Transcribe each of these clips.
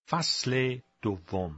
فصل دوم.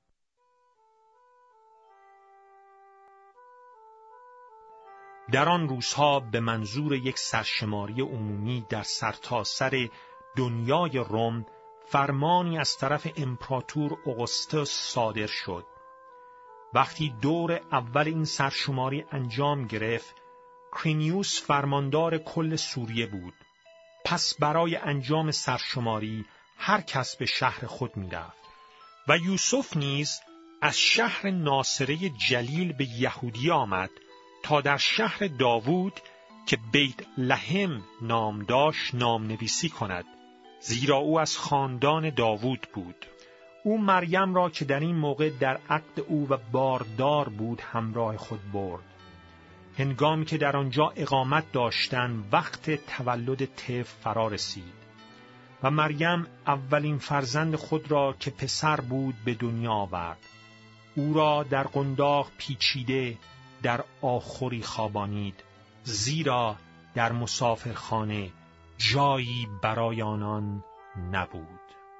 در آن روزها به منظور یک سرشماری عمومی در سرتاسر دنیای روم فرمانی از طرف امپراتور اوگوستوس صادر شد. وقتی دور اول این سرشماری انجام گرفت، کرینیوس فرماندار کل سوریه بود. پس برای انجام سرشماری هر کس به شهر خود می رفت و یوسف نیز از شهر ناصره جلیل به یهودی آمد تا در شهر داوود که بیت لحم نام داشت نام نویسی کند، زیرا او از خاندان داوود بود. او مریم را که در این موقع در عقد او و باردار بود همراه خود برد. هنگامی که در آنجا اقامت داشتند وقت تولد طفل فرا رسید و مریم اولین فرزند خود را که پسر بود به دنیا آورد. او را در قنداق پیچیده در آخری خوابانید، زیرا در مسافرخانه جایی برای آنان نبود.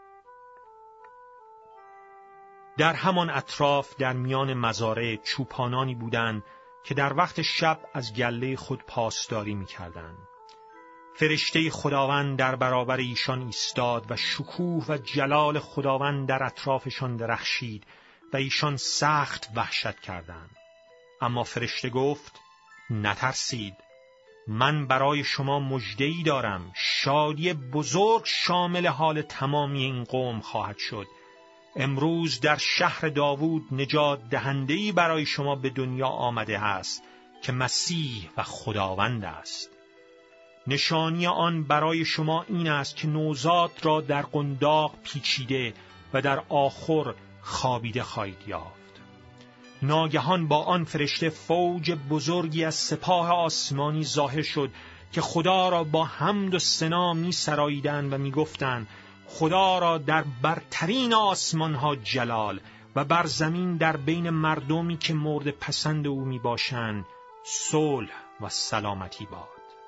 در همان اطراف در میان مزارع چوپانانی بودند که در وقت شب از گله خود پاسداری می‌کردند. فرشته خداوند در برابر ایشان ایستاد و شکوه و جلال خداوند در اطرافشان درخشید و ایشان سخت وحشت کردند. اما فرشته گفت: نترسید، من برای شما مژده‌ای دارم. شادی بزرگ شامل حال تمامی این قوم خواهد شد. امروز در شهر داوود نجات دهنده‌ای برای شما به دنیا آمده است که مسیح و خداوند است. نشانی آن برای شما این است که نوزاد را در قنداق پیچیده و در آخر خوابیده خواهید یافت. ناگهان با آن فرشته فوج بزرگی از سپاه آسمانی ظاهر شد که خدا را با حمد و ثنا می‌سراییدند و می‌گفتند: خدا را در برترین آسمان‌ها جلال و بر زمین در بین مردمی که مورد پسند او میباشند صلح و سلامتی باد.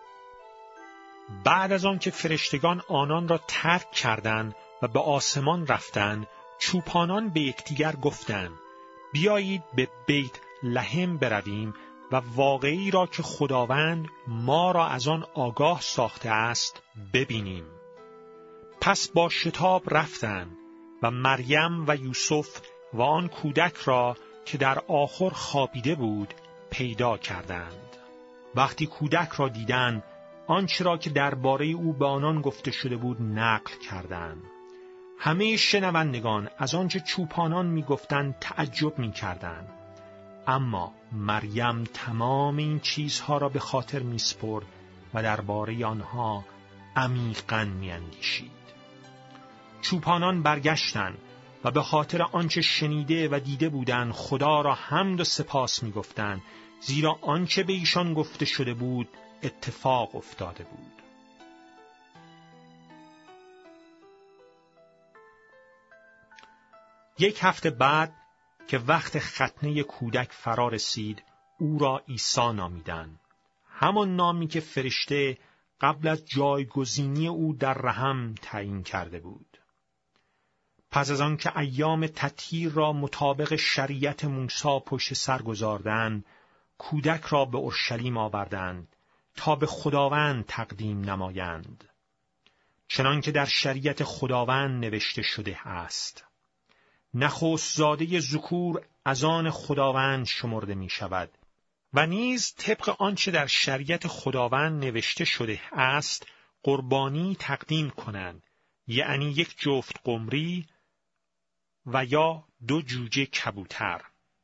بعد از آن که فرشتگان آنان را ترک کردند و به آسمان رفتند، چوپانان به یکدیگر گفتند: بیایید به بیت لحم برویم و واقعی را که خداوند ما را از آن آگاه ساخته است ببینیم. پس با شتاب رفتند و مریم و یوسف و آن کودک را که در آخر خوابیده بود پیدا کردند. وقتی کودک را دیدند، آنچه را که درباره او به آنان گفته شده بود نقل کردند. همه شنوندگان از آنچه چوپانان می‌گفتند تعجب می‌کردند. اما مریم تمام این چیزها را به خاطر می‌سپرد و درباره آنها عمیقاً می‌اندیشید. چوپانان برگشتند و به خاطر آنچه شنیده و دیده بودند خدا را حمد و سپاس می‌گفتند، زیرا آنچه به ایشان گفته شده بود اتفاق افتاده بود. یک هفته بعد که وقت ختنه کودک فرا رسید، او را عیسی نامیدند، همان نامی که فرشته قبل از جایگزینی او در رحم تعیین کرده بود. پس از آن که ایام تطهیر را مطابق شریعت موسی پشت سر گذاردند، کودک را به اورشلیم آوردند تا به خداوند تقدیم نمایند، چنان که در شریعت خداوند نوشته شده است: نخست زاده ذکور از آن خداوند شمرده می شود. و نیز طبق آنچه در شریعت خداوند نوشته شده است قربانی تقدیم کنند، یعنی یک جفت قمری و یا 2 جوجه کبوتر.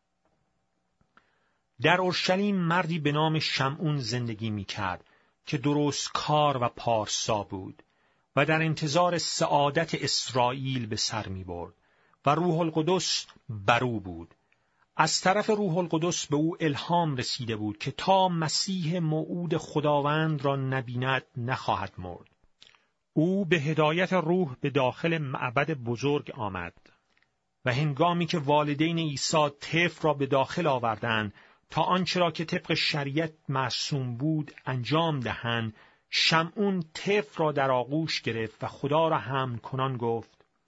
در اورشلیم مردی به نام شمعون زندگی می کرد که درست کار و پارسا بود و در انتظار سعادت اسرائیل به سر می برد و روح القدس بر او بود. از طرف روح القدس به او الهام رسیده بود که تا مسیح موعود خداوند را نبیند نخواهد مرد. او به هدایت روح به داخل معبد بزرگ آمد و هنگامی که والدین عیسی طفل را به داخل آوردند تا آنچه را که طبق شریعت مرسوم بود انجام دهند، شمعون طفل را در آغوش گرفت و خدا را حمد کنان گفت: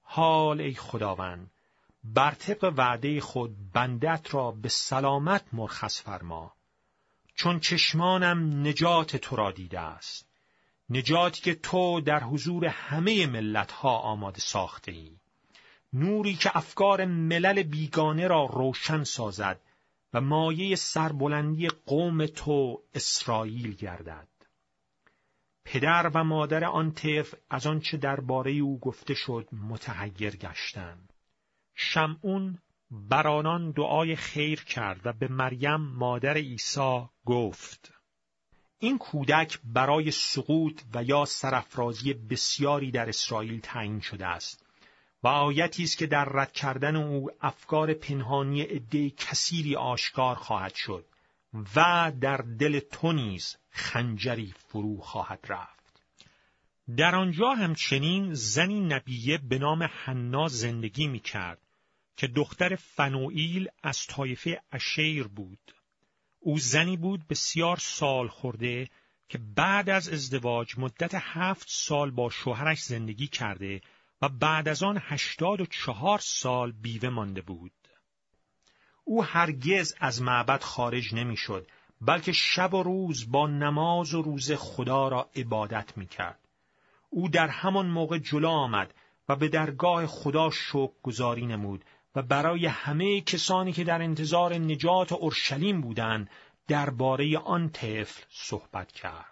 حال ای خداوند، بر طبق وعده خود بندت را به سلامت مرخص فرما، چون چشمانم نجات تو را دیده است، نجاتی که تو در حضور همه ملتها آماده ساخته ای، نوری که افکار ملل بیگانه را روشن سازد و مایه سربلندی قوم تو اسرائیل گردد. پدر و مادر آن طفل از آنچه درباره او گفته شد متحیر گشتند. شمعون بر آنان دعای خیر کرد و به مریم مادر عیسی گفت: این کودک برای سقوط و یا سرافرازی بسیاری در اسرائیل تعیین شده است و آیتی است که در رد کردن او افکار پنهانی عده کثیری آشکار خواهد شد و در دل تو نیز خنجری فرو خواهد رفت. در آنجا همچنین زنی نبیه به نام حنا زندگی می کرد که دختر فنوئیل از طایفه اشیر بود. او زنی بود بسیار سال خورده که بعد از ازدواج مدت 7 سال با شوهرش زندگی کرده و بعد از آن 84 سال بیوه مانده بود. او هرگز از معبد خارج نمی شد، بلکه شب و روز با نماز و روزه خدا را عبادت می کرد. او در همان موقع جلو آمد و به درگاه خدا شکرگزاری نمود و برای همه کسانی که در انتظار نجات اورشلیم بودند درباره آن طفل صحبت کرد.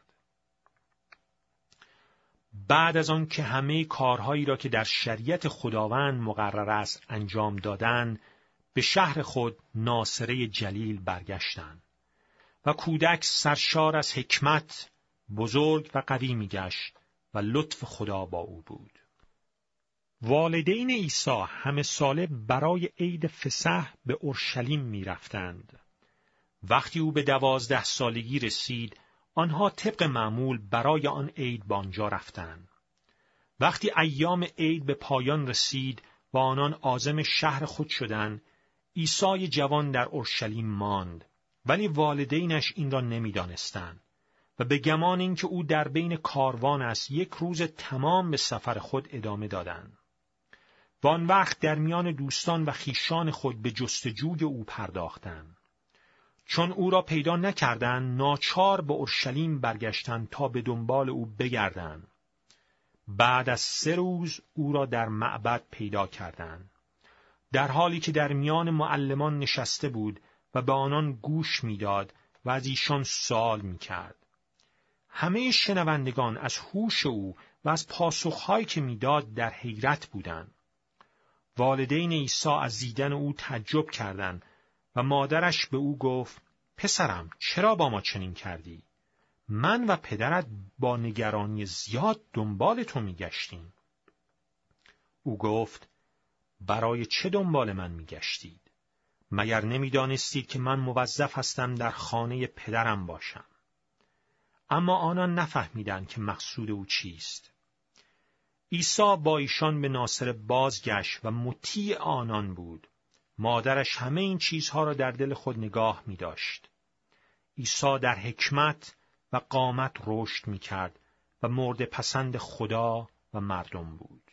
بعد از آن که همه کارهایی را که در شریعت خداوند مقرر است انجام دادند، به شهر خود ناصره جلیل برگشتند و کودک سرشار از حکمت، بزرگ و قوی می‌گشت و لطف خدا با او بود. والدین عیسی همه ساله برای عید فسح به اورشلیم می‌رفتند. وقتی او به 12 سالگی رسید، آنها طبق معمول برای آن عید به آنجا رفتند. وقتی ایام عید به پایان رسید و آنان عازم شهر خود شدند، عیسی جوان در اورشلیم ماند، ولی والدینش این را نمی‌دانستند و به گمان اینکه او در بین کاروان است 1 روز تمام به سفر خود ادامه دادند. و آن وقت در میان دوستان و خویشان خود به جستجوی او پرداختند. چون او را پیدا نکردند، ناچار به اورشلیم برگشتند تا به دنبال او بگردند. بعد از 3 روز او را در معبد پیدا کردند، در حالی که در میان معلمان نشسته بود و به آنان گوش میداد و از ایشان سوال میکرد. همه شنوندگان از هوش او و از پاسخهایی که میداد در حیرت بودند. والدین عیسی از دیدن او تعجب کردند و مادرش به او گفت: پسرم، چرا با ما چنین کردی؟ من و پدرت با نگرانی زیاد دنبال تو میگشتیم. او گفت: برای چه دنبال من میگشتید؟ مگر نمیدانستید که من موظف هستم در خانه پدرم باشم؟ اما آنان نفهمیدند که مقصود او چیست. عیسی با ایشان به ناصره بازگشت و مطیع آنان بود. مادرش همه این چیزها را در دل خود نگاه می داشت. عیسی در حکمت و قامت رشد می کرد و مورد پسند خدا و مردم بود.